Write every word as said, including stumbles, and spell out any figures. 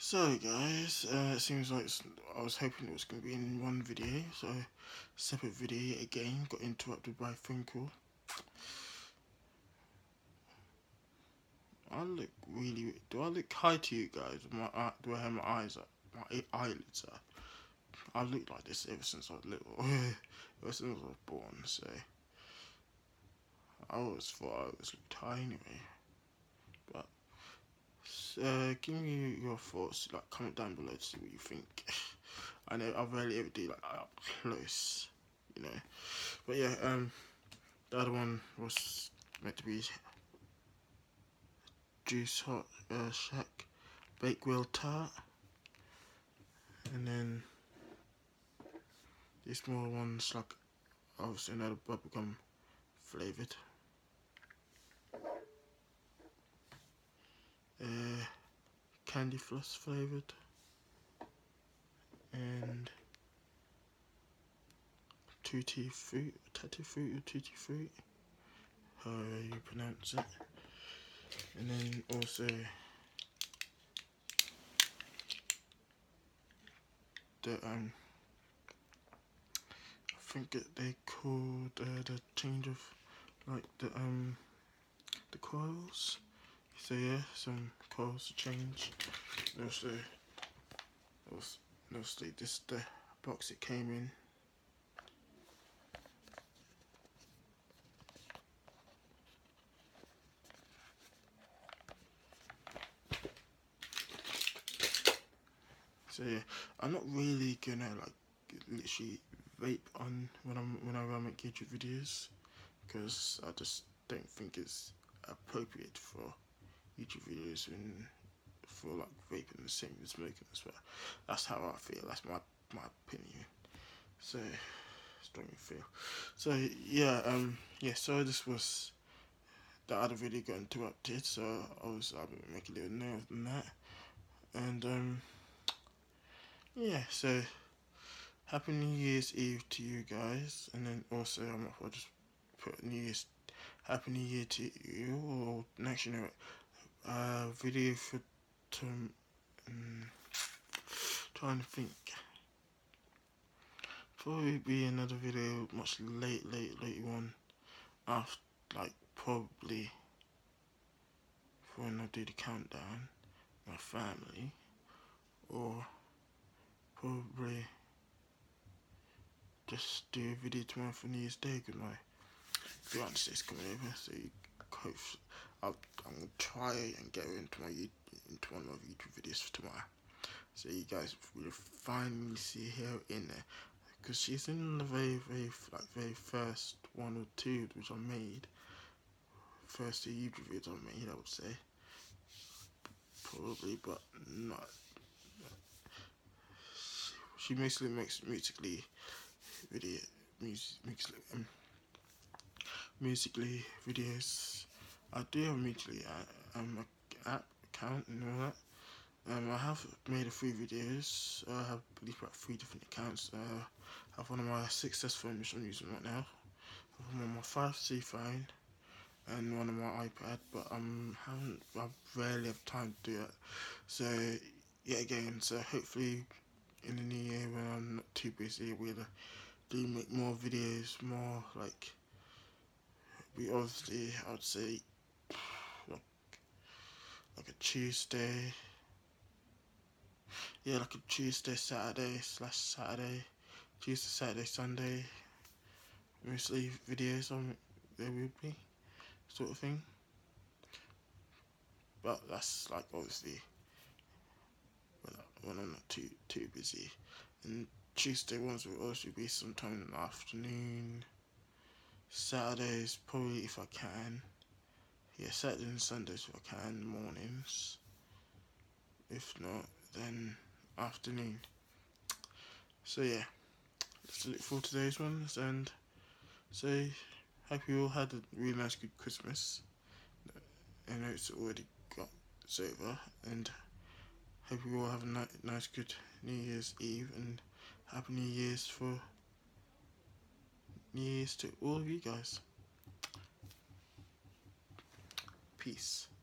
So guys, uh, it seems like it's, I was hoping it was going to be in one video, so separate video again, got interrupted by a phone call. I look really, do I look high to you guys? My eye, do I have my eyes up, my eyelids up? I look like this ever since I was little, ever since I was born, so I always thought I was looked high anyway. But uh, give me your thoughts, like comment down below to see what you think. I know I rarely ever do like up close, you know. But yeah, um, the other one was meant to be Juice Hot uh, Shack Bakewell Tart, and then these smaller ones like obviously another bubblegum flavoured. Uh, candy floss flavoured, and tutti fruit, tutti fruit or tutti fruit, however you pronounce it. And then also the um, I think it, they called uh, the change of like the um the coils. So yeah, some coils to change. And also, also, also this the box it came in. So yeah, I'm not really gonna like literally vape on when I'm whenever I make YouTube videos, because I just don't think it's appropriate for YouTube videos when for like vaping the same as smoking as well. That's how I feel. That's my my opinion. So strongly feel. So yeah, um, yeah. So this was the other video got interrupted, so I was able to make a little note on that, and um. Yeah, so happy New Year's Eve to you guys, and then also um, I'll just put New Year's Happy New Year to you, or next you know, uh, video for to um, trying to think. Probably be another video much late, late, late one after, like probably when I do the countdown, my family, or probably just do a video tomorrow for New Year's Day because my fiance is coming over, so you hope I'll, I'm gonna try and get her into my into one of my YouTube videos for tomorrow, so you guys will finally see her in there, because she's in the very, very, like very first one or two which I made, first two YouTube videos I made, I would say, probably, but not. She mostly makes musically video, music, musically, um, musically videos. I do have musically uh, um app account and all that. Um, I have made a few videos. I have I believe about three different accounts. Uh, I have one on my success phone which I'm using right now. I have one on my five C phone and one on my iPad, but um haven't I rarely have time to do it. So yeah, again, so hopefully in the new year when I'm not too busy, we'll do make more videos, more like we obviously I would say like, like a Tuesday, yeah, like a Tuesday, Saturday slash Saturday, Tuesday, Saturday, Sunday, mostly videos on there will be sort of thing. But that's like obviously when, I, when I'm not too too busy. And Tuesday ones will also be sometime in the afternoon. Saturdays probably if I can. Yeah, Saturday and Sundays if I can, mornings. If not, then afternoon. So yeah, let's look forward to those ones, and so hope you all had a really nice good Christmas. I know it's already got it's over, and hope you all have a ni- nice good New Year's Eve, and Happy New Year's for New Year's to all of you guys. Peace.